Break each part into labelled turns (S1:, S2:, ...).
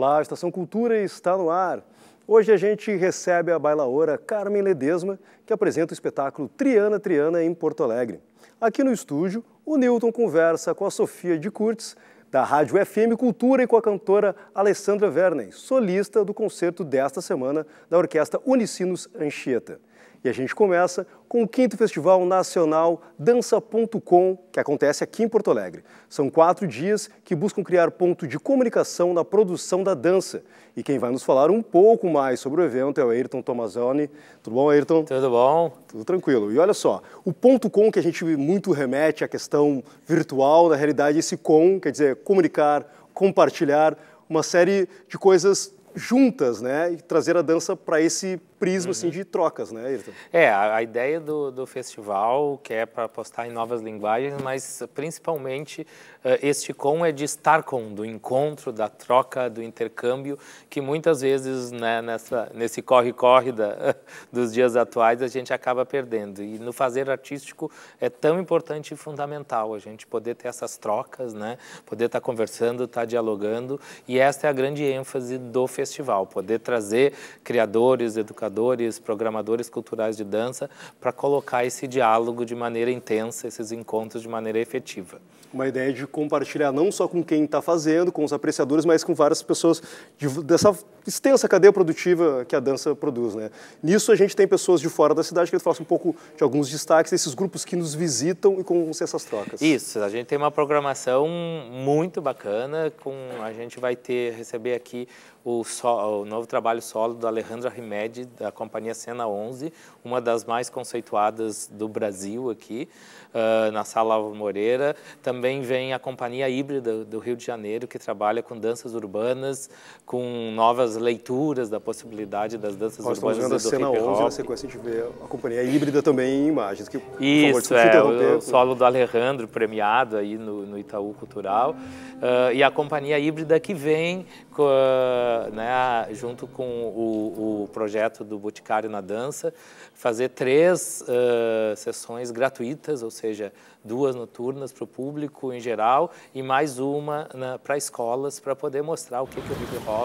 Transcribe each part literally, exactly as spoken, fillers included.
S1: Olá, a Estação Cultura está no ar. Hoje a gente recebe a bailaora Carmen Ledesma, que apresenta o espetáculo Triana Triana em Porto Alegre. Aqui no estúdio, o Newton conversa com a Sofia de Curtis, da Rádio F M Cultura, e com a cantora Alessandra Verney, solista do concerto desta semana da Orquestra Unicinos Anchieta. E a gente começa com o quinto Festival Nacional Dança ponto com, que acontece aqui em Porto Alegre. São quatro dias que buscam criar ponto de comunicação na produção da dança. E quem vai nos falar um pouco mais sobre o evento é o Ayrton Tomazoni. Tudo bom, Ayrton?
S2: Tudo bom.
S1: Tudo tranquilo. E olha só, o ponto com, que a gente muito remete à questão virtual, na realidade esse com, quer dizer, comunicar, compartilhar, uma série de coisas juntas, né, e trazer a dança para esse prisma, uhum. assim, de trocas, né, Ayrton?
S2: É, a, a ideia do, do festival, que é para apostar em novas linguagens, mas principalmente uh, este com é de estar com, do encontro, da troca, do intercâmbio, que muitas vezes, né, nessa, nesse corre-corre da, dos dias atuais a gente acaba perdendo. E no fazer artístico é tão importante e fundamental a gente poder ter essas trocas, né, poder estar conversando, estar dialogando, e esta é a grande ênfase do festival, poder trazer criadores, educadores, programadores culturais de dança para colocar esse diálogo de maneira intensa, esses encontros de maneira efetiva.
S1: Uma ideia de compartilhar não só com quem está fazendo, com os apreciadores, mas com várias pessoas de, dessa extensa cadeia produtiva que a dança produz, né? Nisso a gente tem pessoas de fora da cidade que eles falam um pouco de alguns destaques desses grupos que nos visitam e como vão ser essas trocas.
S2: Isso, a gente tem uma programação muito bacana, com, a gente vai ter, receber aqui o, so, o novo trabalho solo do Alejandro Arrimedi, da companhia Cena onze, uma das mais conceituadas do Brasil aqui, uh, na Sala Álvaro Moreira. Também vem a companhia híbrida do Rio de Janeiro, que trabalha com danças urbanas, com novas leituras da possibilidade das danças
S1: Nós
S2: urbanas e do
S1: Cena
S2: hip hop.
S1: onze, na sequência a gente vê a companhia híbrida também em imagens. Que,
S2: Isso,
S1: favor,
S2: é, o, o solo do Alejandro, premiado aí no, no Itaú Cultural, uh, e a companhia híbrida que vem com, uh, né, junto com o, o projeto do Boticário na Dança, fazer três uh, sessões gratuitas, ou seja, duas noturnas para o público em geral e mais uma para escolas, para poder mostrar o que, que o hip hop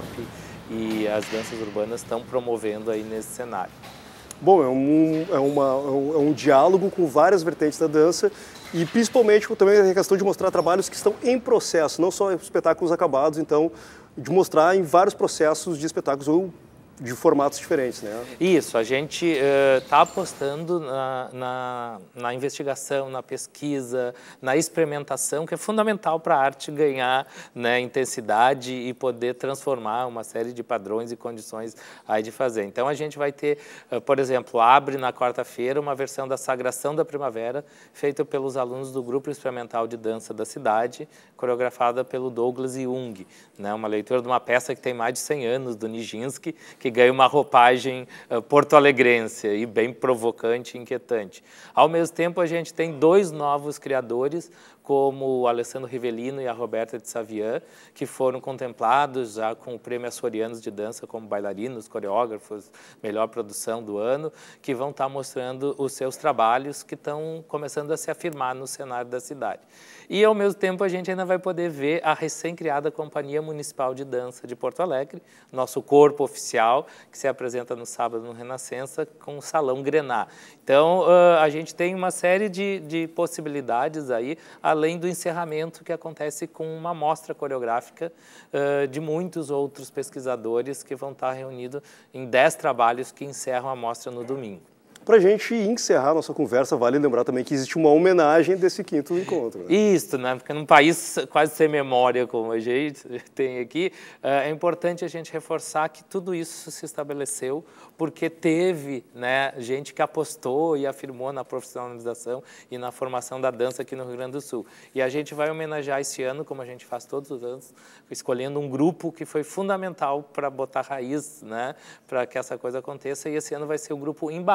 S2: e as danças urbanas estão promovendo aí nesse cenário.
S1: Bom, é um, é, uma, é, um, é um diálogo com várias vertentes da dança e principalmente também a questão de mostrar trabalhos que estão em processo, não só espetáculos acabados, então de mostrar em vários processos de espetáculos ou de formatos diferentes, né?
S2: Isso, a gente está uh, apostando na, na, na investigação, na pesquisa, na experimentação, que é fundamental para a arte ganhar, né, intensidade e poder transformar uma série de padrões e condições aí de fazer. Então a gente vai ter, uh, por exemplo, abre na quarta-feira uma versão da Sagração da Primavera, feita pelos alunos do Grupo Experimental de Dança da cidade, coreografada pelo Douglas Jung, né, uma leitura de uma peça que tem mais de cem anos, do Nijinsky, que que ganha uma roupagem uh, porto-alegrense e bem provocante e inquietante. Ao mesmo tempo, a gente tem dois novos criadores, como o Alessandro Rivellino e a Roberta de Savian, que foram contemplados já com o Prêmio Açorianos de Dança como bailarinos, coreógrafos, melhor produção do ano, que vão estar mostrando os seus trabalhos que estão começando a se afirmar no cenário da cidade. E, ao mesmo tempo, a gente ainda vai poder ver a recém-criada Companhia Municipal de Dança de Porto Alegre, nosso corpo oficial, que se apresenta no sábado no Renascença, com o Salão Grená. Então, uh, a gente tem uma série de, de possibilidades aí, além do encerramento que acontece com uma mostra coreográfica uh, de muitos outros pesquisadores que vão estar reunidos em dez trabalhos que encerram a mostra no domingo.
S1: Para a gente encerrar nossa conversa, vale lembrar também que existe uma homenagem desse quinto encontro. Né?
S2: Isso, né? Porque num país quase sem memória como a gente tem aqui, é importante a gente reforçar que tudo isso se estabeleceu porque teve, né, gente que apostou e afirmou na profissionalização e na formação da dança aqui no Rio Grande do Sul. E a gente vai homenagear esse ano, como a gente faz todos os anos, escolhendo um grupo que foi fundamental para botar raiz, né, para que essa coisa aconteça. E esse ano vai ser o grupo Imbaá,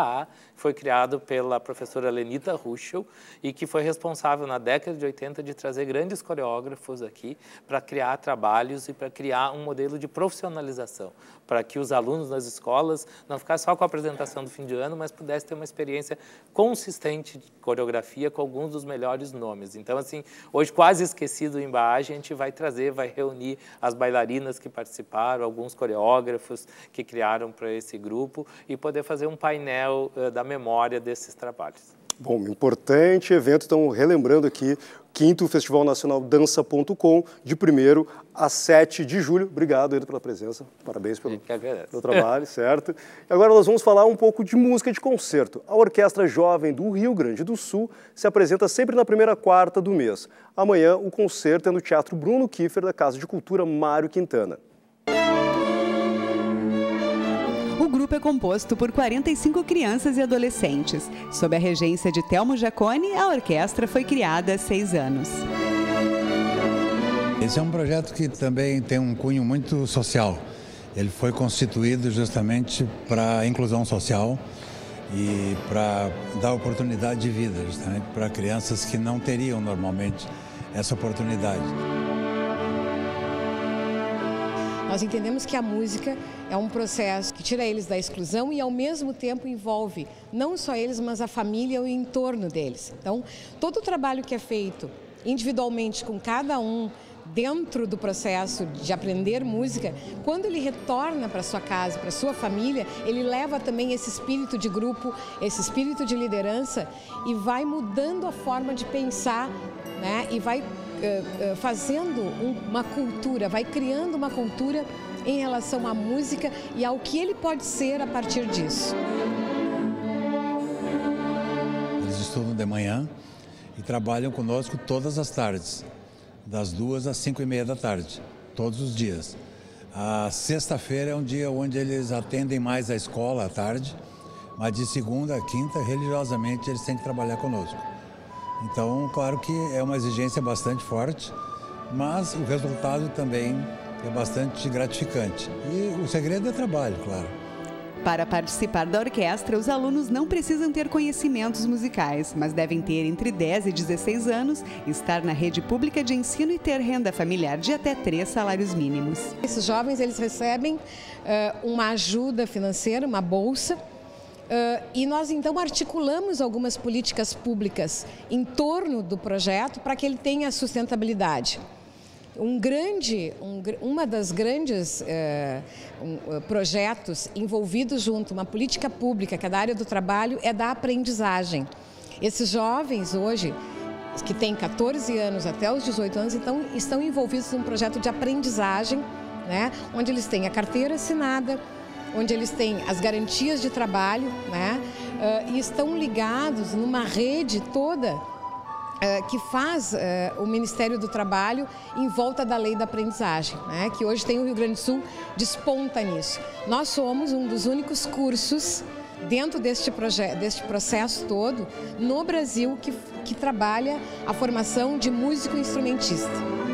S2: foi criado pela professora Lenita Ruschel e que foi responsável na década de oitenta de trazer grandes coreógrafos aqui para criar trabalhos e para criar um modelo de profissionalização, para que os alunos nas escolas não ficassem só com a apresentação do fim de ano, mas pudessem ter uma experiência consistente de coreografia com alguns dos melhores nomes. Então, assim, hoje quase esquecido em Baagem, a gente vai trazer, vai reunir as bailarinas que participaram, alguns coreógrafos que criaram para esse grupo e poder fazer um painel uh, da memória desses trabalhos.
S1: Bom, importante evento, estão relembrando aqui, quinto Festival Nacional Dança ponto com, de primeiro a sete de julho. Obrigado, Edu, pela presença. Parabéns pelo, pelo trabalho, certo? E agora nós vamos falar um pouco de música de concerto. A Orquestra Jovem do Rio Grande do Sul se apresenta sempre na primeira quarta do mês. Amanhã, o concerto é no Teatro Bruno Kiefer, da Casa de Cultura Mário Quintana.
S3: O grupo é composto por quarenta e cinco crianças e adolescentes. Sob a regência de Telmo Giacone, a orquestra foi criada há seis anos.
S4: Esse é um projeto que também tem um cunho muito social. Ele foi constituído justamente para a inclusão social e para dar oportunidade de vida, justamente para crianças que não teriam normalmente essa oportunidade.
S5: Nós entendemos que a música é um processo que tira eles da exclusão e, ao mesmo tempo, envolve não só eles, mas a família e o entorno deles. Então, todo o trabalho que é feito individualmente com cada um dentro do processo de aprender música, quando ele retorna para sua casa, para sua família, ele leva também esse espírito de grupo, esse espírito de liderança e vai mudando a forma de pensar, né? E vai uh, uh, fazendo um, uma cultura, vai criando uma cultura em relação à música e ao que ele pode ser a partir disso.
S4: Eles estudam de manhã e trabalham conosco todas as tardes, das duas às cinco e meia da tarde, todos os dias. A sexta-feira é um dia onde eles atendem mais a escola à tarde, mas de segunda a quinta, religiosamente, eles têm que trabalhar conosco. Então, claro que é uma exigência bastante forte, mas o resultado também é bastante gratificante. E o segredo é trabalho, claro.
S3: Para participar da orquestra, os alunos não precisam ter conhecimentos musicais, mas devem ter entre dez e dezesseis anos, estar na rede pública de ensino e ter renda familiar de até três salários mínimos.
S5: Esses jovens, eles recebem uh, uma ajuda financeira, uma bolsa, uh, e nós então articulamos algumas políticas públicas em torno do projeto para que ele tenha sustentabilidade. Um grande, um, uma das grandes eh, um, projetos envolvidos junto, uma política pública que é da área do trabalho, é da aprendizagem. Esses jovens hoje, que têm quatorze anos até os dezoito anos, então, estão envolvidos num projeto de aprendizagem, né, onde eles têm a carteira assinada, onde eles têm as garantias de trabalho, né, uh, e estão ligados numa rede toda que faz uh, o Ministério do Trabalho em volta da lei da aprendizagem, né, que hoje tem o Rio Grande do Sul, desponta nisso. Nós somos um dos únicos cursos dentro deste, deste processo todo no Brasil que, que trabalha a formação de músico instrumentista.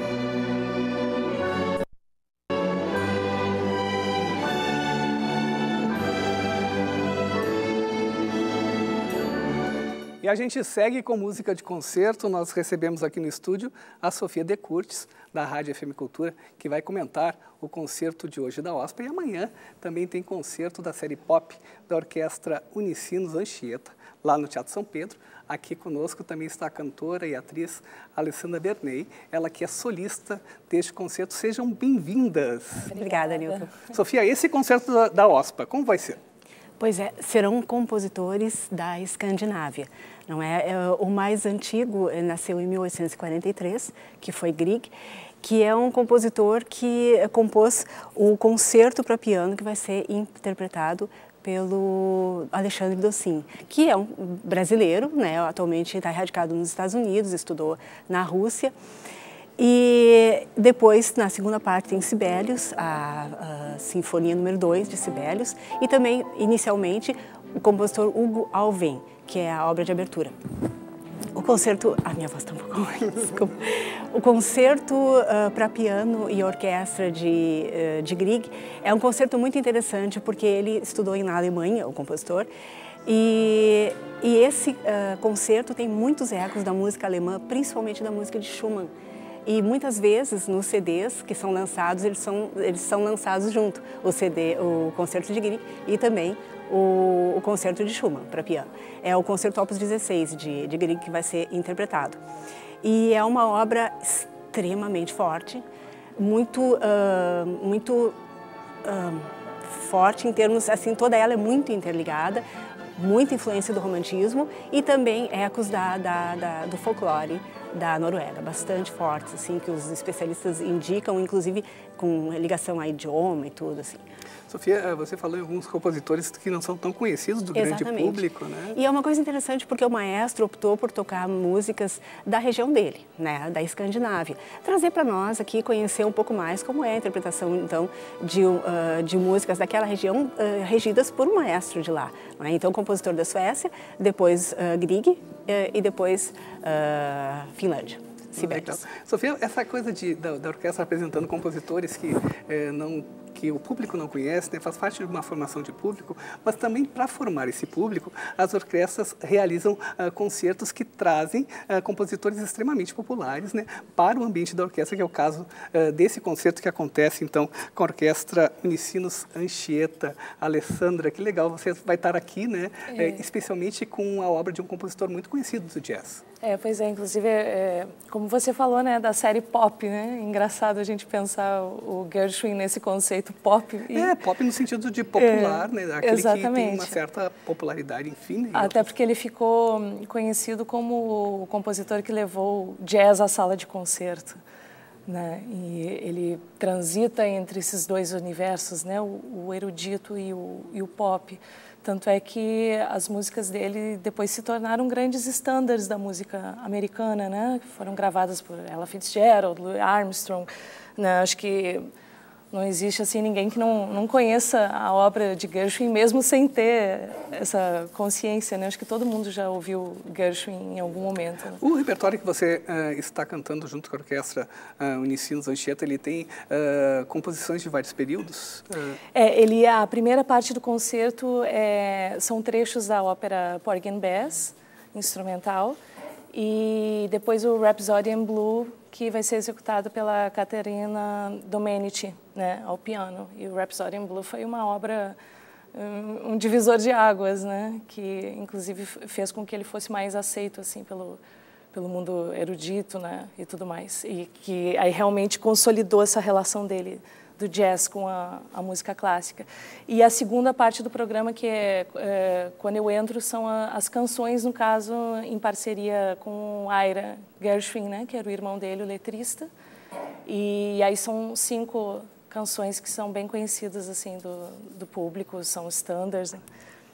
S6: E a gente segue com música de concerto. Nós recebemos aqui no estúdio a Sofia De Curtis, da Rádio F M Cultura, que vai comentar o concerto de hoje da OSPA. E amanhã também tem concerto da série Pop da Orquestra Unicinos Anchieta, lá no Teatro São Pedro. Aqui conosco também está a cantora e atriz Alessandra Bernay, ela que é solista deste concerto. Sejam bem-vindas.
S7: Obrigada, Nilton.
S6: Sofia, esse concerto da, da OSPA, como vai ser?
S7: Pois é, serão compositores da Escandinávia. Não é? É o mais antigo nasceu em mil oitocentos e quarenta e três, que foi Grieg, que é um compositor que compôs o concerto para piano que vai ser interpretado pelo Alexandre Dossin, que é um brasileiro, né? Atualmente está radicado nos Estados Unidos, estudou na Rússia. E depois, na segunda parte, tem Sibelius, a, a Sinfonia número dois de Sibelius, e também, inicialmente, o compositor Hugo Alvén, que é a obra de abertura. o concerto... A minha voz está um pouco ruim, desculpa. O concerto uh, para piano e orquestra de, uh, de Grieg é um concerto muito interessante porque ele estudou na Alemanha, o compositor, e, e esse uh, concerto tem muitos ecos da música alemã, principalmente da música de Schumann. E muitas vezes nos C Ds que são lançados, eles são, eles são lançados junto, o C D, o concerto de Grieg e também o, o concerto de Schumann para piano. É o concerto Opus dezesseis de, de Grieg que vai ser interpretado. E é uma obra extremamente forte, muito, uh, muito uh, forte em termos, assim, toda ela é muito interligada, muita influência do romantismo e também ecos da, da, da, do folclore da Noruega, bastante fortes, assim, que os especialistas indicam, inclusive com ligação a idioma e tudo, assim.
S6: Sofia, você falou em alguns compositores que não são tão conhecidos do
S7: Exatamente.
S6: grande público, né?
S7: E é uma coisa interessante porque o maestro optou por tocar músicas da região dele, né, da Escandinávia. Trazer para nós aqui, conhecer um pouco mais como é a interpretação, então, de, uh, de músicas daquela região uh, regidas por um maestro de lá. Né? Então, compositor da Suécia, depois uh, Grieg uh, e depois uh, Finlândia. Sibelius.
S6: Sofia, essa coisa de, da, da orquestra apresentando compositores que eh, não... que o público não conhece, né, faz parte de uma formação de público, mas também para formar esse público, as orquestras realizam uh, concertos que trazem uh, compositores extremamente populares, né, para o ambiente da orquestra, que é o caso uh, desse concerto que acontece, então, com a Orquestra Unicinos Anchieta. Alessandra, que legal, você vai estar aqui, né, é. eh, especialmente com a obra de um compositor muito conhecido do jazz.
S8: É, pois é, inclusive, é, como você falou, né, da série pop, né, engraçado a gente pensar o, o Gershwin nesse conceito pop. E...
S6: É, pop no sentido de popular, é, né, aquele
S8: exatamente.
S6: que tem uma certa popularidade, enfim. Né,
S8: até porque ele ficou conhecido como o compositor que levou jazz à sala de concerto, né, e ele transita entre esses dois universos, né, o, o erudito e o, e o pop. Tanto é que as músicas dele depois se tornaram grandes estándares da música americana, né? Foram gravadas por Ella Fitzgerald, Louis Armstrong. Né? Acho que não existe assim ninguém que não, não conheça a obra de Gershwin, mesmo sem ter essa consciência, né? Acho que todo mundo já ouviu Gershwin em algum momento. Né?
S6: O repertório que você uh, está cantando junto com a Orquestra uh, Unicinos Anchieta, ele tem uh, composições de vários períodos? Uh...
S8: É, ele, a primeira parte do concerto é, são trechos da ópera Porgy and Bess, instrumental, e depois o Rhapsody in Blue, que vai ser executado pela Caterina Domenici, né, ao piano. E o Rhapsody in Blue foi uma obra, um, um divisor de águas, né, que inclusive fez com que ele fosse mais aceito assim pelo pelo mundo erudito, né, e tudo mais. E que aí realmente consolidou essa relação dele do jazz com a, a música clássica. E a segunda parte do programa, que é, é quando eu entro, são a, as canções, no caso, em parceria com Ira Gershwin, né, que era o irmão dele, o letrista. E aí são cinco canções que são bem conhecidas assim do, do público, são standards. Né?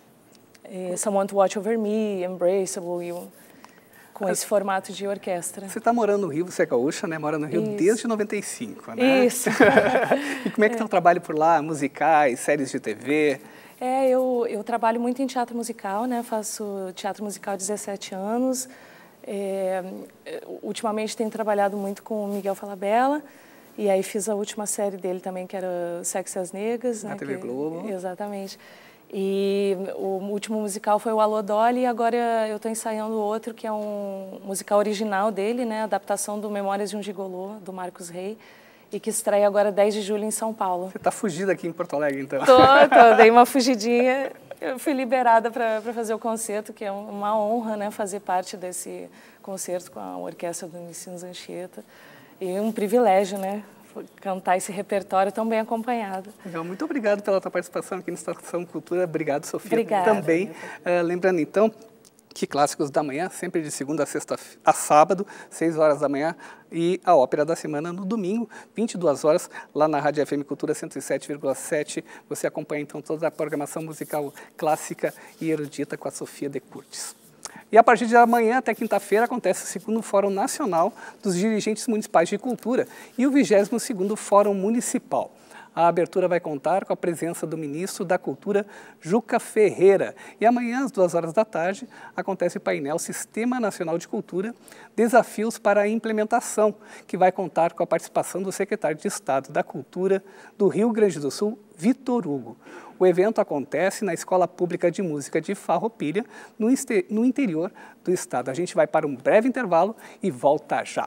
S8: E Someone to Watch Over Me, Embraceable, e o, com esse formato de orquestra.
S6: Você está morando no Rio, você é gaúcha, né? Mora no Rio
S8: Isso.
S6: desde noventa e cinco, né?
S8: Isso.
S6: E como é que está é. o trabalho por lá? Musicais, séries de T V?
S8: É, eu, eu trabalho muito em teatro musical, né? Faço teatro musical há dezessete anos. É, ultimamente tenho trabalhado muito com o Miguel Falabella. E aí fiz a última série dele também, que era Sexy as Negras.
S6: Na
S8: né?
S6: T V Globo.
S8: Exatamente. E o último musical foi o Alô Dolly, e agora eu estou ensaiando outro, que é um musical original dele, né, adaptação do Memórias de um Gigolô, do Marcos Rey, e que estreia agora dez de julho em São Paulo.
S6: Você está fugida aqui em Porto Alegre, então?
S8: Tô, tô, dei uma fugidinha, eu fui liberada para fazer o concerto, que é uma honra, né, fazer parte desse concerto com a Orquestra do Unicinos Anchieta, e um privilégio, né, cantar esse repertório tão bem acompanhado.
S6: Legal, muito obrigado pela tua participação aqui no Estação Cultura. Obrigado, Sofia.
S8: Obrigada.
S6: Também, uh, lembrando então que Clássicos da Manhã, sempre de segunda a sexta a sábado, seis horas da manhã, e a Ópera da Semana no domingo, vinte e duas horas, lá na Rádio F M Cultura cento e sete vírgula sete. Você acompanha então toda a programação musical clássica e erudita com a Sofia de Curtis. E a partir de amanhã até quinta-feira acontece o segundo Fórum Nacional dos Dirigentes Municipais de Cultura e o vigésimo segundo Fórum Municipal. A abertura vai contar com a presença do ministro da Cultura, Juca Ferreira. E amanhã, às duas horas da tarde, acontece o painel Sistema Nacional de Cultura, Desafios para a Implementação, que vai contar com a participação do secretário de Estado da Cultura do Rio Grande do Sul, Vitor Hugo. O evento acontece na Escola Pública de Música de Farroupilha, no, no interior do estado. A gente vai para um breve intervalo e volta já.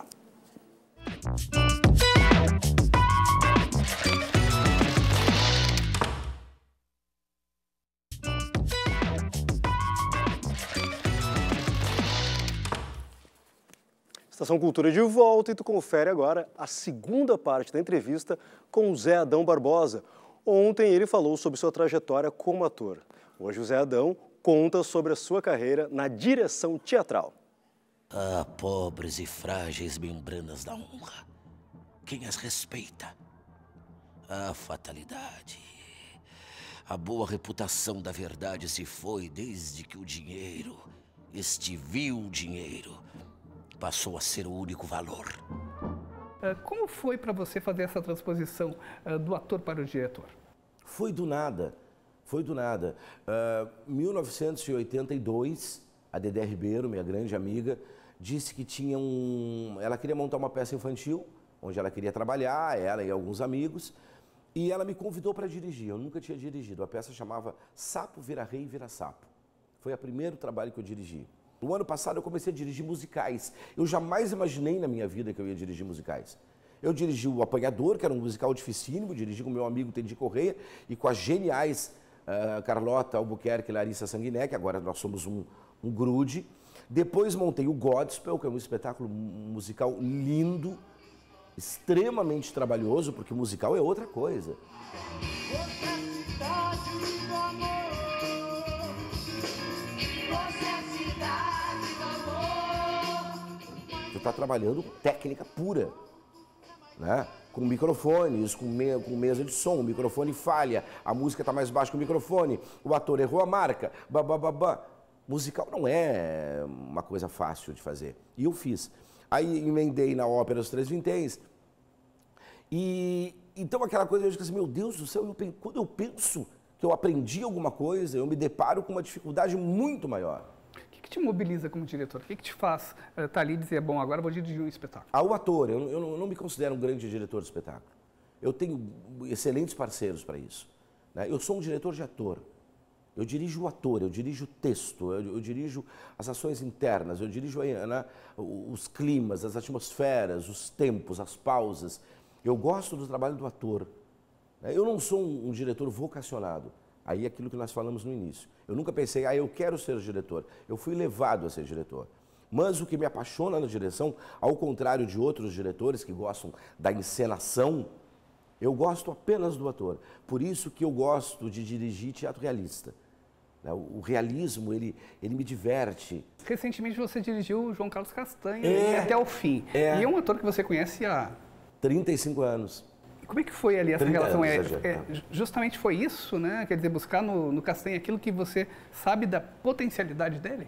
S1: Estação Cultura de volta e tu confere agora a segunda parte da entrevista com o Zé Adão Barbosa. Ontem ele falou sobre sua trajetória como ator. Hoje o Zé Adão conta sobre a sua carreira na direção teatral.
S9: Ah, pobres e frágeis membranas da honra. Quem as respeita? A fatalidade. A boa reputação da verdade se foi desde que o dinheiro, este vil dinheiro, passou a ser o único valor.
S6: Como foi para você fazer essa transposição uh, do ator para o diretor?
S9: Foi do nada, foi do nada. Uh, mil novecentos e oitenta e dois, a Dedé Ribeiro, minha grande amiga, disse que tinha um... ela queria montar uma peça infantil, onde ela queria trabalhar, ela e alguns amigos, e ela me convidou para dirigir. Eu nunca tinha dirigido. A peça chamava Sapo Vira Rei Vira Sapo. Foi o primeiro trabalho que eu dirigi. No ano passado eu comecei a dirigir musicais. Eu jamais imaginei na minha vida que eu ia dirigir musicais. Eu dirigi o Apanhador, que era um musical dificílimo, dirigi com o meu amigo Tendi Correia e com as geniais uh, Carlota Albuquerque e Larissa Sanguiné, que agora nós somos um, um grude. Depois montei o Godspell, que é um espetáculo musical lindo, extremamente trabalhoso, porque o musical é outra coisa. Tu está trabalhando técnica pura, né? Com microfones, com, me, com mesa de som, o microfone falha, a música está mais baixa que o microfone, o ator errou a marca, babá. Musical não é uma coisa fácil de fazer. E eu fiz. Aí emendei na ópera Os Três Vinténs. E então aquela coisa, eu disse assim, meu Deus do céu, eu, quando eu penso que eu aprendi alguma coisa, eu me deparo com uma dificuldade muito maior.
S6: O que, que te mobiliza como diretor? O que, que te faz estar uh, tá ali e dizer, bom, agora vou dirigir um espetáculo?
S9: Ao ator, eu, eu, não, eu não me considero um grande diretor de espetáculo. Eu tenho excelentes parceiros para isso, né? Eu sou um diretor de ator. Eu dirijo o ator, eu dirijo o texto, eu, eu dirijo as ações internas, eu dirijo, né, os climas, as atmosferas, os tempos, as pausas. Eu gosto do trabalho do ator. Eu não sou um, um diretor vocacionado. Aí é aquilo que nós falamos no início. Eu nunca pensei, ah, eu quero ser diretor. Eu fui levado a ser diretor. Mas o que me apaixona na direção, ao contrário de outros diretores que gostam da encenação, eu gosto apenas do ator. Por isso que eu gosto de dirigir teatro realista. O realismo, ele, ele me diverte.
S6: Recentemente você dirigiu o João Carlos Castanha
S9: é,
S6: até o fim. É. E é um ator que você conhece há...
S9: trinta e cinco anos.
S6: Como é que foi ali essa relação?
S9: Anos,
S6: é, é, justamente foi isso, né? Quer dizer, buscar no, no Castanha aquilo que você sabe da potencialidade dele?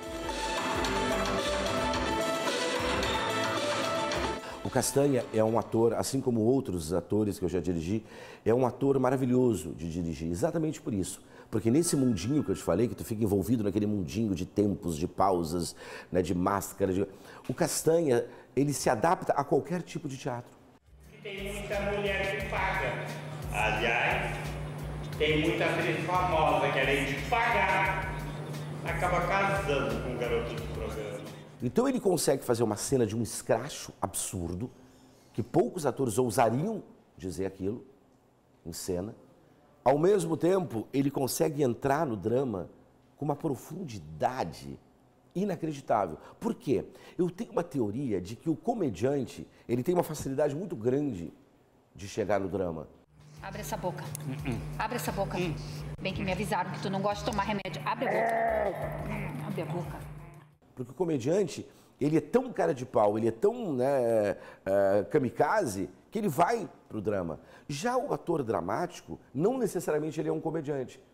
S9: O Castanha é um ator, assim como outros atores que eu já dirigi, é um ator maravilhoso de dirigir, exatamente por isso. Porque nesse mundinho que eu te falei, que tu fica envolvido naquele mundinho de tempos, de pausas, né, de máscara, de... o Castanha, ele se adapta a qualquer tipo de teatro.
S10: Tem muita mulher que paga. Aliás, tem muita atriz famosa que além de pagar, acaba casando com o garoto do programa.
S9: Então ele consegue fazer uma cena de um escracho absurdo, que poucos atores ousariam dizer aquilo em cena. Ao mesmo tempo, ele consegue entrar no drama com uma profundidade inacreditável. Por quê? Eu tenho uma teoria de que o comediante, ele tem uma facilidade muito grande de chegar no drama.
S11: Abre essa boca. Uh-uh. Abre essa boca. Uh. Bem que me avisaram que tu não gosta de tomar remédio. Abre a boca. Abre a boca.
S9: Porque o comediante, ele é tão cara de pau, ele é tão né, uh, kamikaze, que ele vai pro drama. Já o ator dramático, não necessariamente ele é um comediante.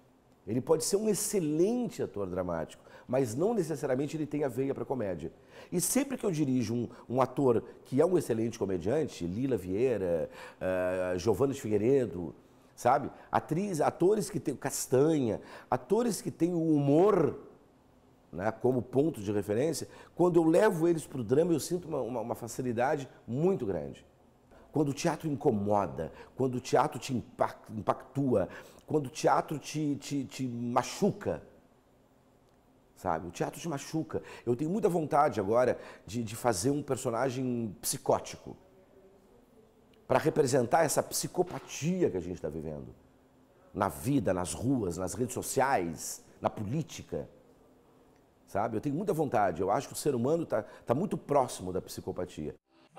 S9: Ele pode ser um excelente ator dramático, mas não necessariamente ele tem a veia para comédia. E sempre que eu dirijo um, um ator que é um excelente comediante, Lila Vieira, uh, Giovana de Figueiredo, sabe? Atriz, atores que têm Castanha, atores que têm o humor, né, como ponto de referência, quando eu levo eles para o drama, eu sinto uma, uma, uma facilidade muito grande. Quando o teatro incomoda, quando o teatro te impactua, quando o teatro te, te, te machuca, sabe? O teatro te machuca. Eu tenho muita vontade agora de, de fazer um personagem psicótico para representar essa psicopatia que a gente está vivendo na vida, nas ruas, nas redes sociais, na política, sabe? Eu tenho muita vontade. Eu acho que o ser humano está tá muito próximo da psicopatia.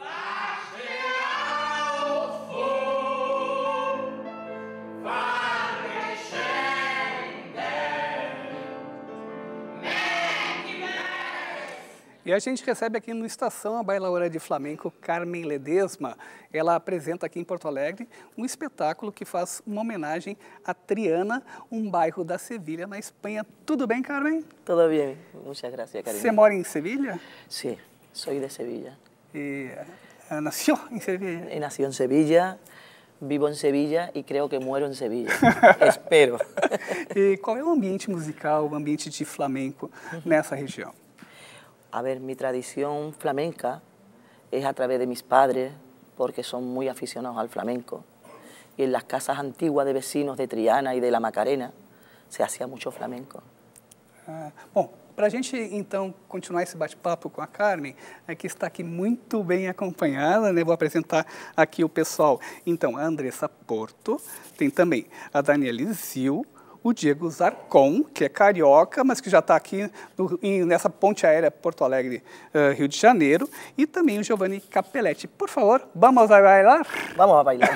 S6: E a gente recebe aqui no Estação a bailaora de flamenco Carmen Ledesma. Ela apresenta aqui em Porto Alegre um espetáculo que faz uma homenagem a Triana, um bairro da Sevilha, na Espanha. Tudo bem, Carmen?
S12: Todo bien, muchas gracias, cariño.
S6: Você mora em Sevilha?
S12: Sí, soy de Sevilla.
S6: E uh, nació en Sevilla?
S12: He nacido en Sevilla, vivo en Sevilla y creo que muero en Sevilla. Espero.
S6: E qual é o ambiente musical, o ambiente de flamenco nessa região?
S12: A ver, mi tradición flamenca es a través de mis padres, porque son muy aficionados al flamenco. Y en las casas antiguas de vecinos de Triana y de la Macarena se hacía mucho flamenco.
S6: Ah, bom, para a gente, então, continuar esse bate-papo com a Carmen, é que está aqui muito bem acompanhada, né? Vou apresentar aqui o pessoal. Então, a Andressa Porto, tem também a Daniele Zil, o Diego Zarcon, que é carioca, mas que já está aqui no, em, nessa ponte aérea Porto Alegre, uh, Rio de Janeiro, e também o Giovanni Capelletti. Por favor, vamos a bailar?
S12: Vamos a bailar.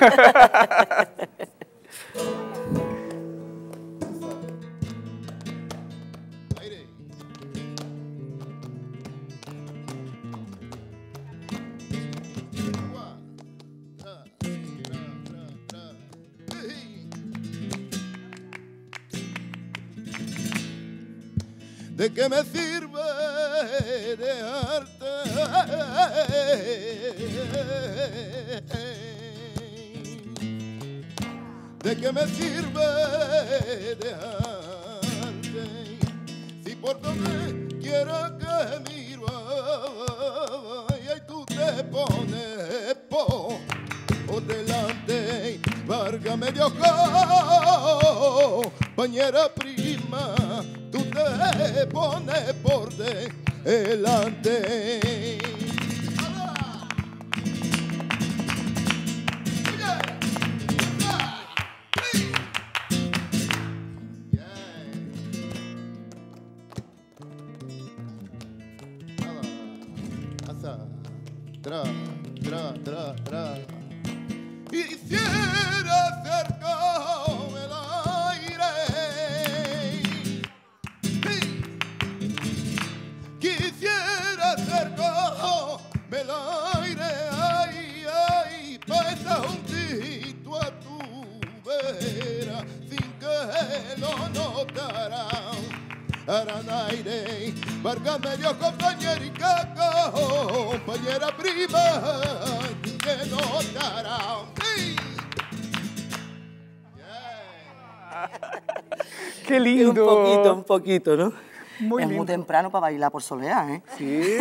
S13: ¿De qué me sirve dejarte? ¿De qué me sirve dejarte? Si por donde quiera que miro, y tú te pones por, por delante, válgame Dios, compañera prima, tú te pones por delante. Tra, tra, tra, tra. Quisiera ser como el aire, quisiera ser como el aire, ay, ay, pasa juntito a tu vera sin que lo notarán. Aranaire, válgame Dios, compañerica, compañera prima, que notarán.
S6: ¡Qué lindo!
S12: Un poquito, un poquito, ¿no?
S6: Muy
S12: es
S6: lindo.
S12: muy temprano para bailar por soleá, ¿eh?
S6: Sí.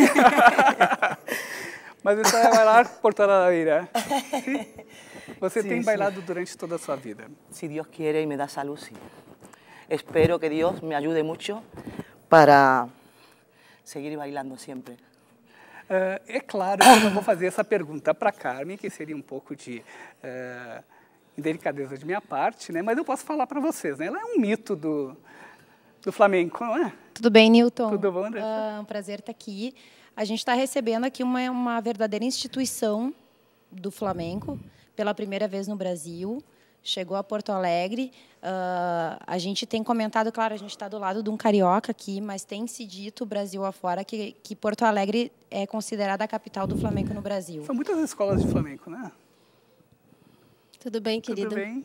S6: Mas você vai bailar por toda a vida. Sí. Você
S12: Sí,
S6: tem
S12: sí.
S6: bailado durante toda a sua vida.
S12: Si Dios quiere y me da salud, sí. Espero que Dios me ayude mucho para seguir bailando sempre.
S6: Uh, é claro que eu não vou fazer essa pergunta para a Carmen, que seria um pouco de uh, indelicadeza de minha parte, né? Mas eu posso falar para vocês, né? Ela é um mito do, do flamenco, não é?
S14: Tudo bem, Newton?
S6: Tudo bom, André?
S14: É um prazer estar aqui. A gente está recebendo aqui uma, uma verdadeira instituição do flamenco, pela primeira vez no Brasil. Chegou a Porto Alegre. Uh, a gente tem comentado, claro, a gente está do lado de um carioca aqui, mas tem se dito, Brasil afora, que, que Porto Alegre é considerada a capital do flamenco no Brasil.
S6: São muitas escolas de flamenco, né?
S15: Tudo bem, querido?
S6: Tudo bem?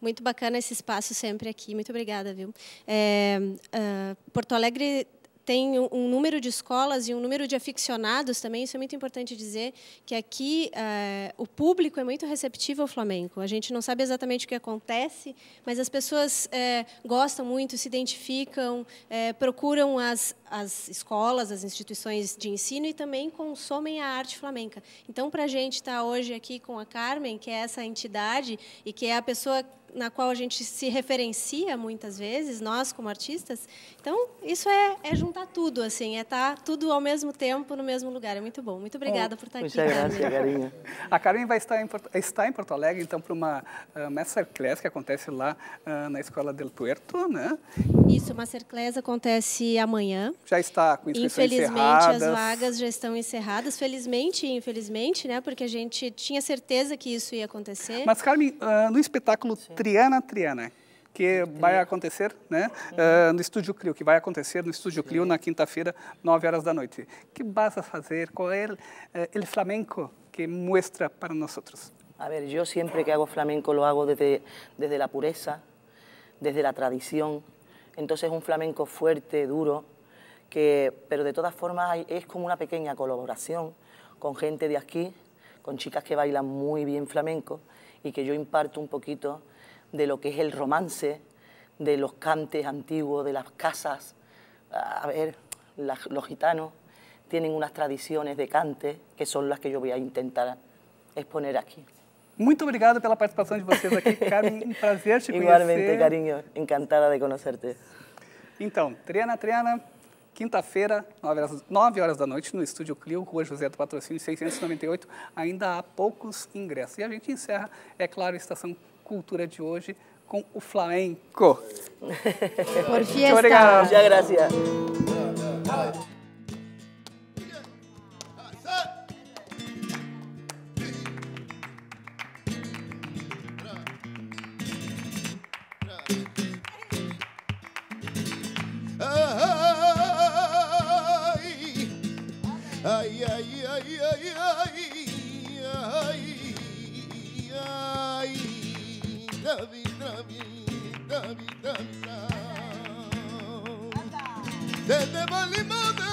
S15: Muito bacana esse espaço sempre aqui. Muito obrigada, viu? É, uh, Porto Alegre tem um número de escolas e um número de aficionados também, isso é muito importante dizer, que aqui uh, o público é muito receptivo ao flamenco. A gente não sabe exatamente o que acontece, mas as pessoas uh, gostam muito, se identificam, uh, procuram as, as escolas, as instituições de ensino e também consomem a arte flamenca. Então, para a gente estar hoje aqui com a Carmen, que é essa entidade e que é a pessoa na qual a gente se referencia muitas vezes, nós como artistas. Então, isso é, é juntar tudo, assim, é estar tudo ao mesmo tempo, no mesmo lugar. É muito bom. Muito obrigada oh, por estar aqui.
S12: Muchas gracias, carinho.
S6: A Carmen vai estar em Porto, está em Porto Alegre, então, para uma uh, Masterclass que acontece lá uh, na Escola del Puerto, né?
S15: Isso, a Masterclass acontece amanhã.
S6: Já está com inscrições
S15: Infelizmente,
S6: encerradas.
S15: as vagas já estão encerradas. Felizmente e infelizmente, né? Porque a gente tinha certeza que isso ia acontecer.
S6: Mas, Carmen, uh, no espetáculo Sim. Triana, Triana, que vai acontecer, né, uh, no Estúdio Clio, que vai acontecer no Estúdio Clio na quinta-feira, nove horas da noite. Que vas a fazer? Qual é o uh, flamenco que muestra para nós?
S12: A ver, yo siempre que hago flamenco lo hago desde, desde la pureza, desde la tradición. Entonces un flamenco fuerte, duro, que, pero de todas formas hay, es como una pequeña colaboración con gente de aquí, con chicas que bailan muy bien flamenco y que yo imparto un poquito de lo que es el romance, de los cantes antiguos, de las casas. A ver, la, los gitanos tienen unas tradiciones de cante que son las que yo voy a intentar exponer aqui.
S6: Muito obrigado pela participação de vocês aqui, Carmen. Um prazer te conhecer.
S12: Igualmente, carinho. Encantada de conhecerte.
S6: Então, Triana, Triana, quinta-feira, nove horas da noite, no Estúdio Clio, Rua José do Patrocínio, seiscentos e noventa e oito. Ainda há poucos ingressos. E a gente encerra, é claro, a Estação Cultura de hoje com o flamenco.
S15: Por fiesta.
S12: Muito obrigado. Muchas gracias.
S13: Ay, ay, ay, ay, ay, ay, ay, David, David, David, David, desde Valimone,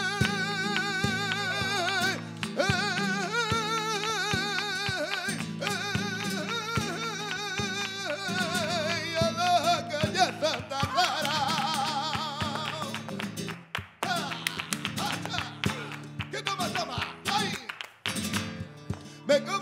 S13: a la calle Santa Clara. Me